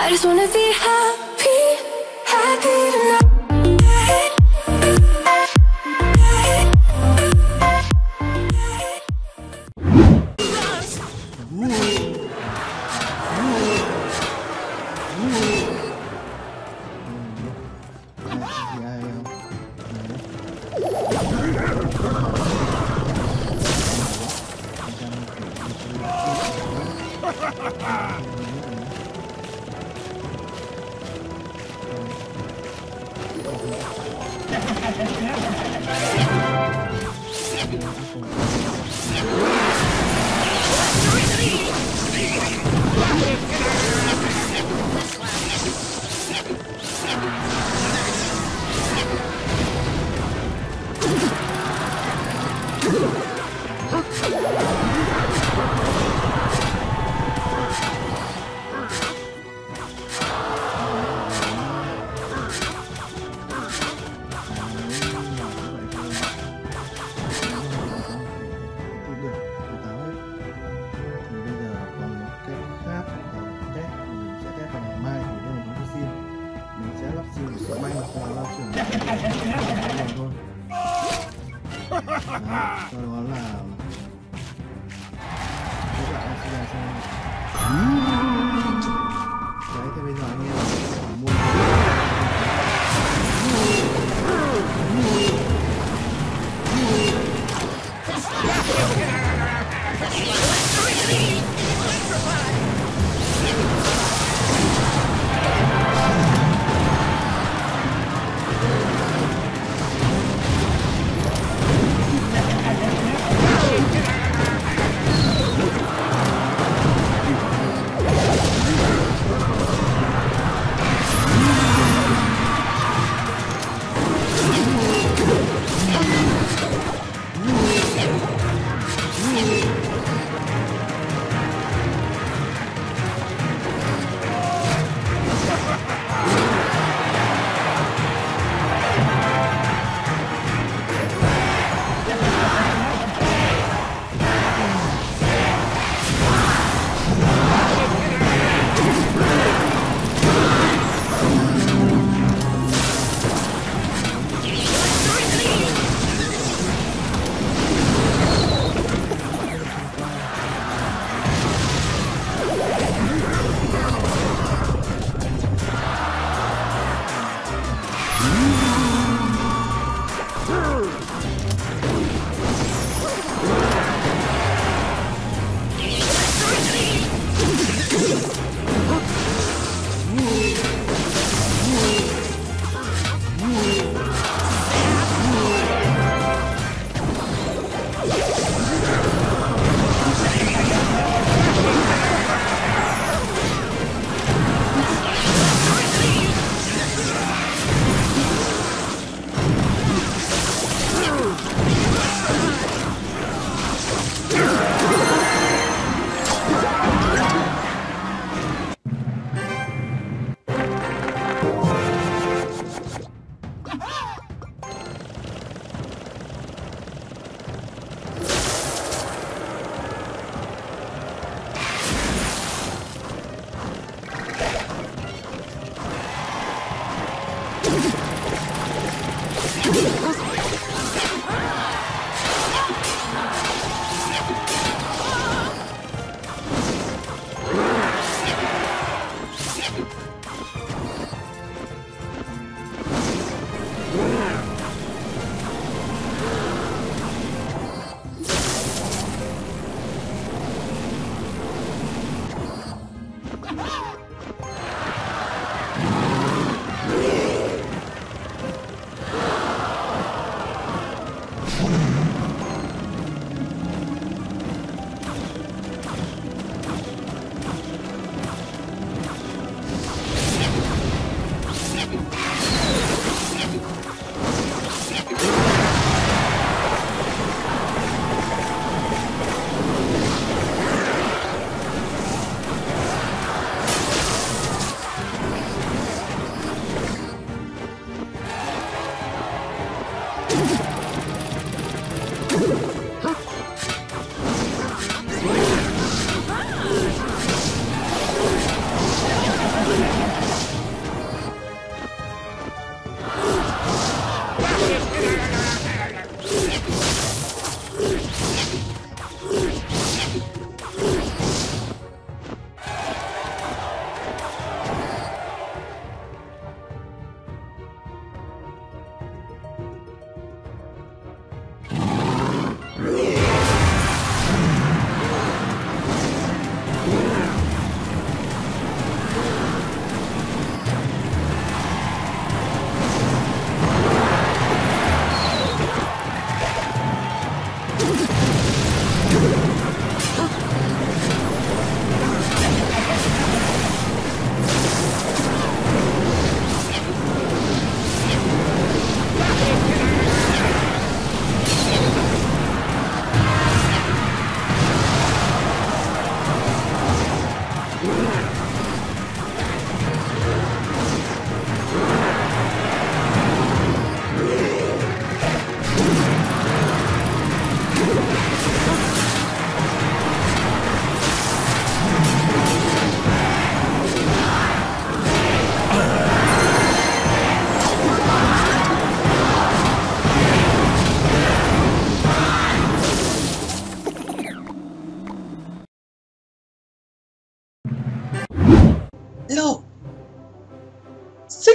I just wanna be happy, happy tonight.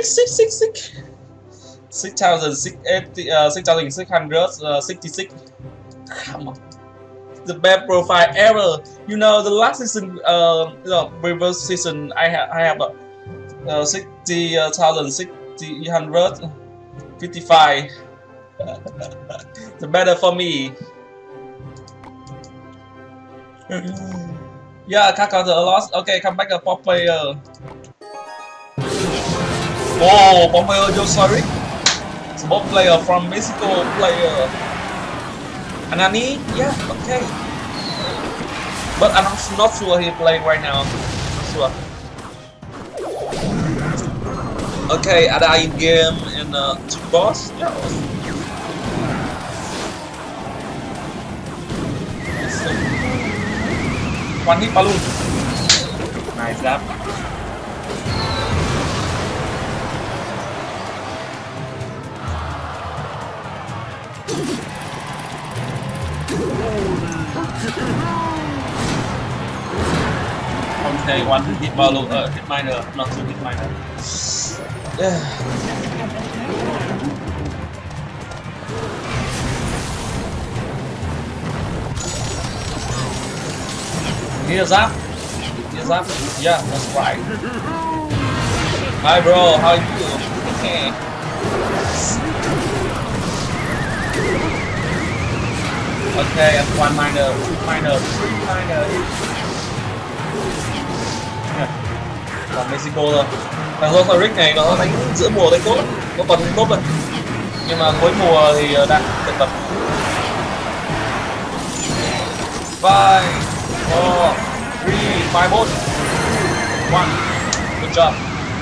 6,666. Come on. The best profile ever. You know, the last season, previous season, I have 60,655. The better for me. Yeah, cut out the loss. Okay, come back to Pop player. Oh, Pop player, you're sorry. Sport player from Mexico player. Anani? Yeah, okay. But I'm not sure he playing right now. Not sure. Okay, are they in game in two boss? Yeah. One hit balloon. Nice job. Okay, one hit balloon, hit miner, not two hit miner. Yeah. Here's up. Here's up. Yeah, that's right. Hi, bro. How are you? Okay. Okay, and one miner, two miner, three miner. Còn Mexico rồi. Thằng Rosa Rick này nó đánh giữa mùa đánh tốt lắm, nó còn tốt rồi. Nhưng mà cuối mùa thì đang chật vật. 5, 4, 3, 5, 4, 1. Good job.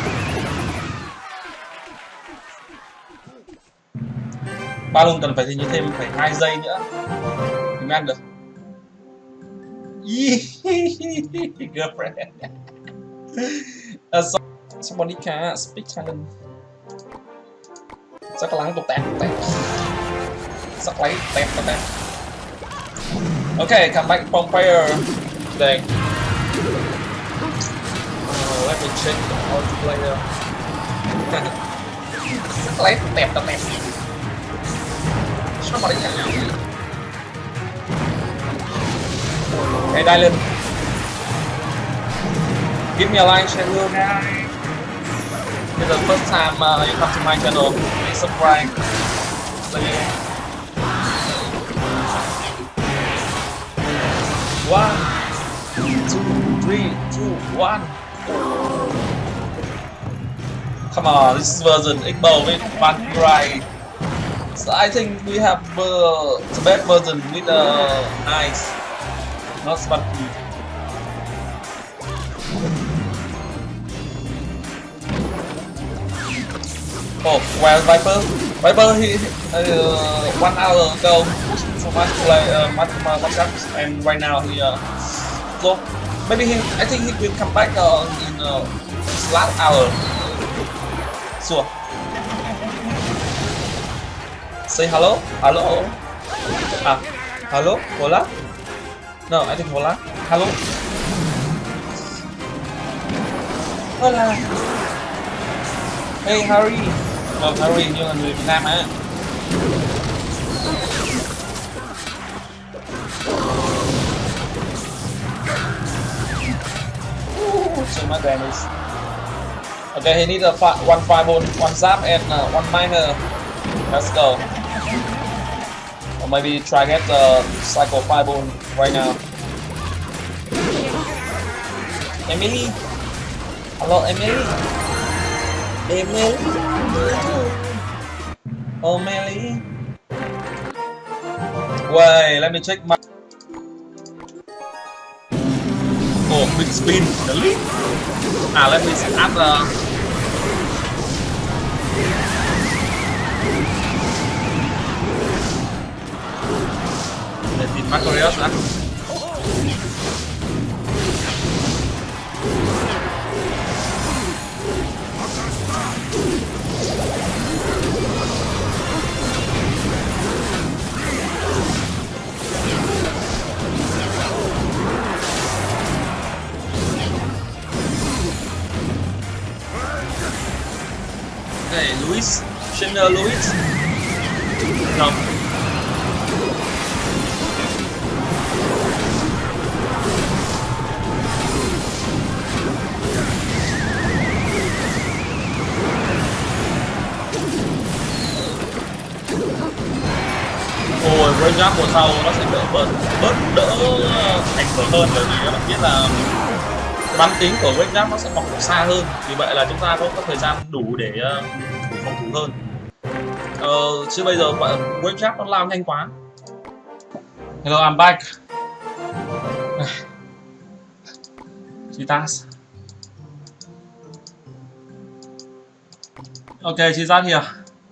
Ba luôn cần phải thì như thêm phải 2 giây nữa thì mới ăn được. Girlfriend. Somebody can speak Thailand. Sắc lắng tục tẹt. Sắc lấy tẹt. Okay, come back from fire today. Let me check the multiplayer. Sắc lấy tẹt. Somebody can now. Hey, Dylan. Give me a like, share video, guys. This is the first time you come to my channel. Please subscribe. One, 2, 3, 2, 1. Come on, this version Xbox with Valkyrie. So I think we have the best version with nice, not Valkyrie. Oh, well, Viper, he 1 hour ago so much play much ups, and right now he so maybe I think he will come back in last hour. Sure. Say hello. Hello, hola. No, I think hola. Hello. Hola. Hey Harry. No, Harry như là người Việt Nam á. So much damage. Okay, he needs one fireball, one zap, and one miner. Let's go. Or maybe try get the cycle fireball right now. Emily. Hello, Emily. Oh, Melly. Wait, let me check my. Oh, big spin. Really? Let me add the. Let's see Macarius. Luis. No. Ôi, Great Jump mùa sau nó sẽ bớt đỡ ảnh hưởng hơn, bởi vì các bạn biết là bắn tính của Great Jump nó sẽ bọc xa hơn, vì vậy là chúng ta có thời gian đủ để phòng thủ hơn. Chứ bây giờ Great Jump nó lao nhanh quá. Hello, I'm back. Cheetahs. Okay, Cheetahs here.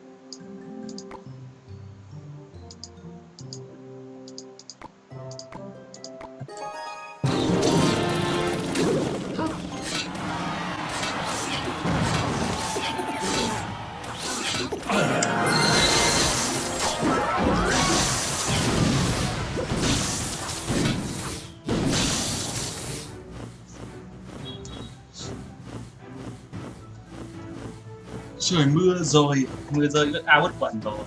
Trời mưa rồi, mưa rơi ướt áo ướt quần rồi.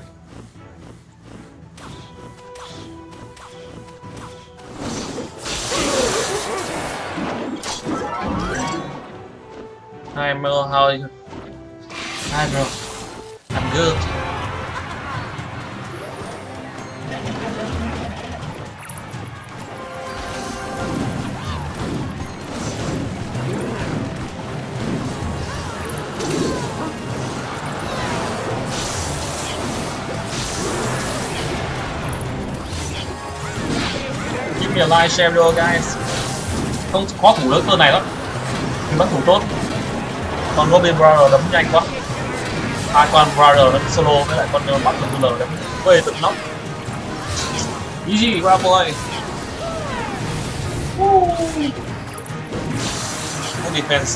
Hi Mel, how are you? Hi bro, I'm good. Give me a like, share video guys. Không khó thủ lớn hơn này lắm, mình bắn thủ tốt. Còn Robin Brother đấm nhanh quá. Hai con Brother đấm solo với lại con bắt con L đấm quê tự nóc. Easy qua boy. No defense.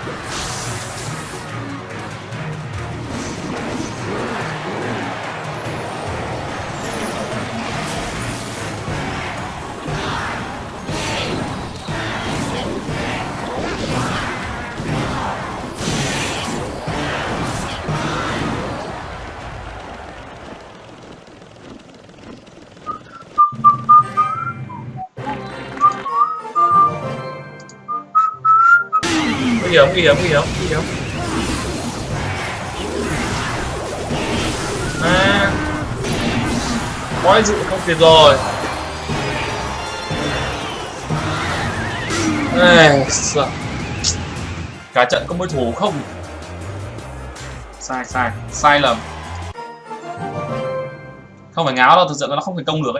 Nguy hiểm. À, quái dụ không kịp rồi. Cả trận có mới thủ không? Sai lầm. Không phải ngáo đâu, thực sự nó không thành công được ấy.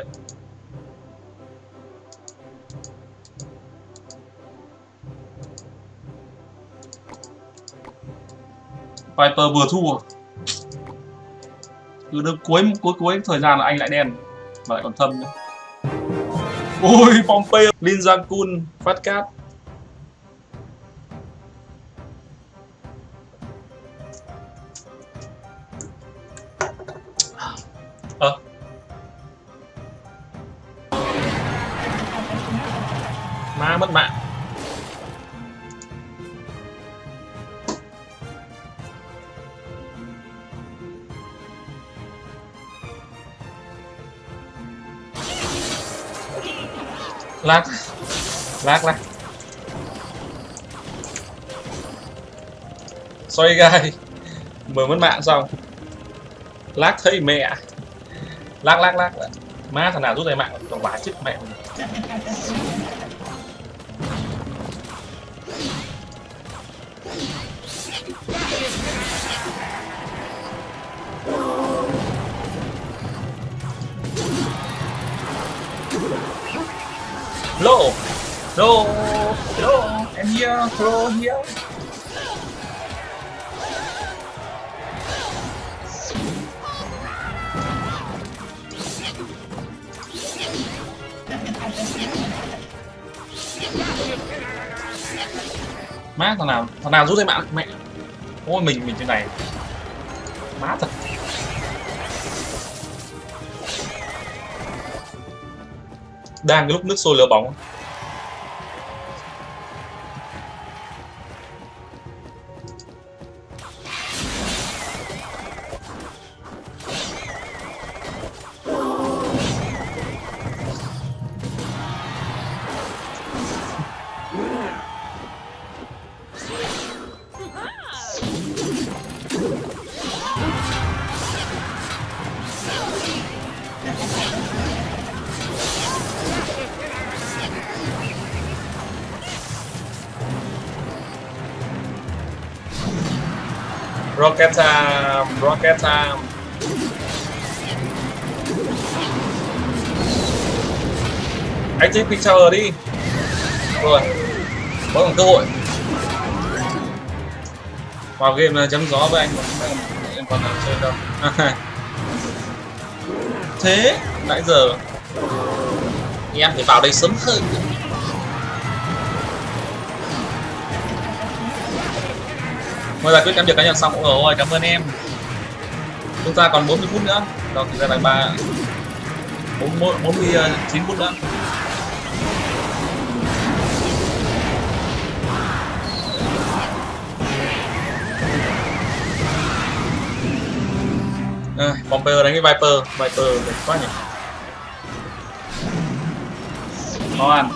Viper vừa thua. Cứ đến cuối thời gian là anh lại đen mà lại còn thâm nữa. Ôi Pompey, Lin Giang Kun, Phát Cát. Má mất mạng. Lag. Sorry guys, vừa mất mạng xong. Lag thấy mẹ. Lag. Má thằng nào rút tay mạng còn vả chết mẹ. No, I'm here, throw here. Má thằng nào rút dây mạng mẹ. Ôi mình thế này. Má thật. Đang cái lúc nước sôi lửa bóng. Rocket time, rocket time. Anh chơi Quick Tower đi. Rồi, có một cơ hội vào game là chấm gió với anh, em còn nào chơi đâu. Thế nãy giờ em phải vào đây sớm hơn. Mới giải quyết em việc cá nhân xong rồi, cảm ơn em. Chúng ta còn 40 phút nữa, còn thực ra là 49 phút nữa. Bomber đánh cái Viper đẹp quá nhỉ. Ngon.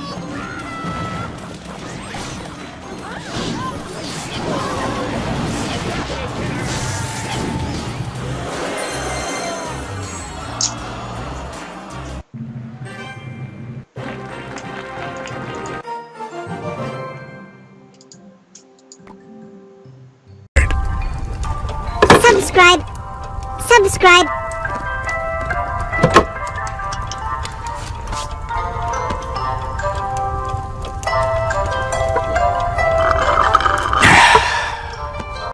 Subscribe.